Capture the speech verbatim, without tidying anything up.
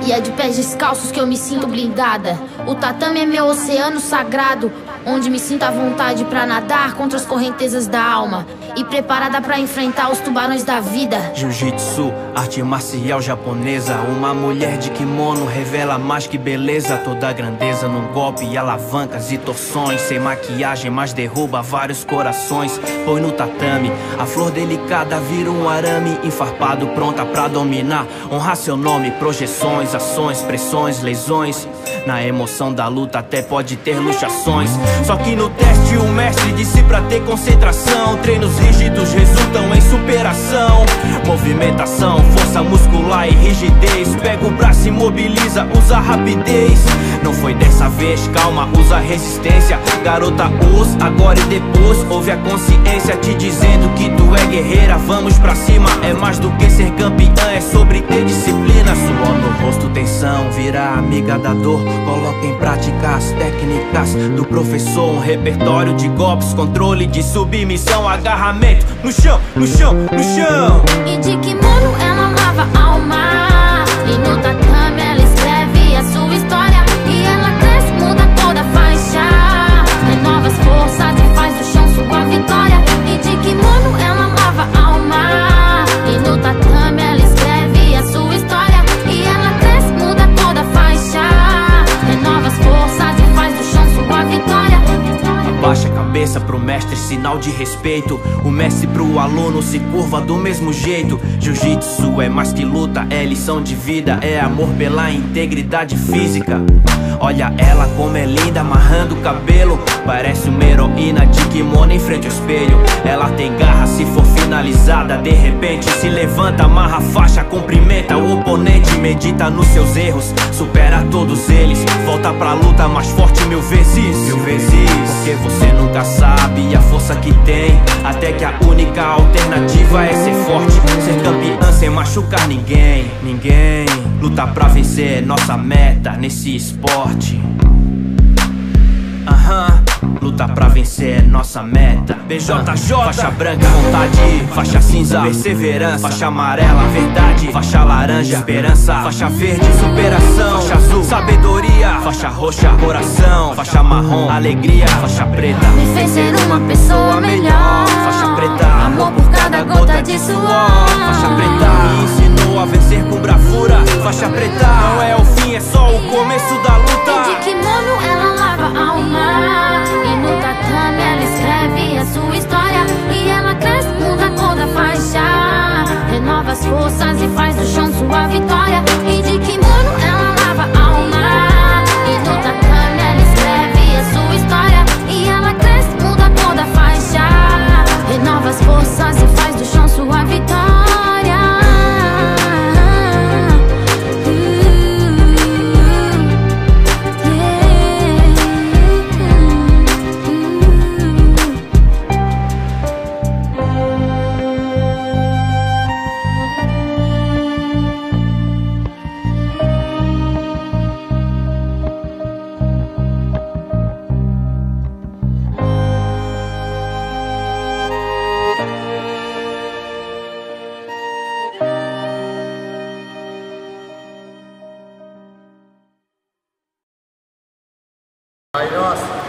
E é de pés descalços que eu me sinto blindada. O tatame é meu oceano sagrado, onde me sinto à vontade pra nadar contra as correntezas da alma e preparada pra enfrentar os tubarões da vida. Jiu-jitsu, arte marcial japonesa. Uma mulher de kimono revela mais que beleza. Toda a grandeza num golpe, alavancas e torções. Sem maquiagem, mas derruba vários corações. Põe no tatame, a flor delicada vira um arame enfarpado, pronta pra dominar. Honrar seu nome, projeções, ações, pressões, lesões. Na emoção da luta até pode ter luxações. Só que no teste o mestre disse pra ter concentração. Treinos rígidos resultam em superação. Movimentação, força muscular e rigidez. Pega o braço e mobiliza, usa rapidez. Não foi dessa vez, calma, usa resistência. Garota, usa agora e depois. Ouve a consciência te dizendo que tu é guerreira. Vamos pra cima, é mais do que ser campeã. É sobre ter disciplina. Suor no rosto, tensão, vira amiga da dor. Coloca em prática as técnicas do professor. Um repertório de golpes, controle de submissão. Agarramento no chão, no chão, no chão. E de kimono ela lava ao mar, e no tatame ela escreve a sua história. E ela cresce, muda toda a faixa, renova as forças e faz do chão sua vitória. E de kimono ela lava ao mar, e no tatame ela escreve a sua história. E ela cresce, muda toda a faixa, renova as forças e faz do chão sua vitória. Abaixa a cabeça pro mestre, sinal de respeito. O mestre pro aluno se curva do mesmo jeito. Jiu-jitsu é mais que luta, é lição de vida. É amor pela integridade física. Olha ela como é linda, amarrando o cabelo. Parece uma heroína de kimono em frente ao espelho. Ela tem garra se for finalizada. De repente se levanta, amarra a faixa, cumprimenta o oponente. Medita nos seus erros, supera todos eles. Volta pra luta mais forte mil vezes, mil vezes. Porque você nunca sabe a força que tem, até que a única alternativa é ser forte. Ser campeã sem machucar ninguém, ninguém. Lutar pra vencer é nossa meta nesse esporte. Aham, luta pra vencer é nossa meta. B J J, faixa branca, vontade. Faixa cinza, perseverança. Faixa amarela, verdade. Faixa laranja, esperança. Faixa verde, superação. Faixa azul, sabedoria. Faixa roxa, coração. Faixa marrom, alegria. Faixa preta, Me fez ser uma pessoa melhor. Faixa preta, amor por cada gota de suor. Faixa preta, me ensinou a vencer com bravura. Faixa preta, não é o fim, é só o começo da luta. E de kimono ela lava ao mar, e no tatame ela escreve a sua história. E ela cresce, muda toda a faixa, renova as forças e faz do chão sua vitória. E de kimono ela lava ao mar, e no tatame ela escreve a sua história. E ela cresce, muda toda a faixa, renova as forças e faz do chão sua vitória. Aí, nossa.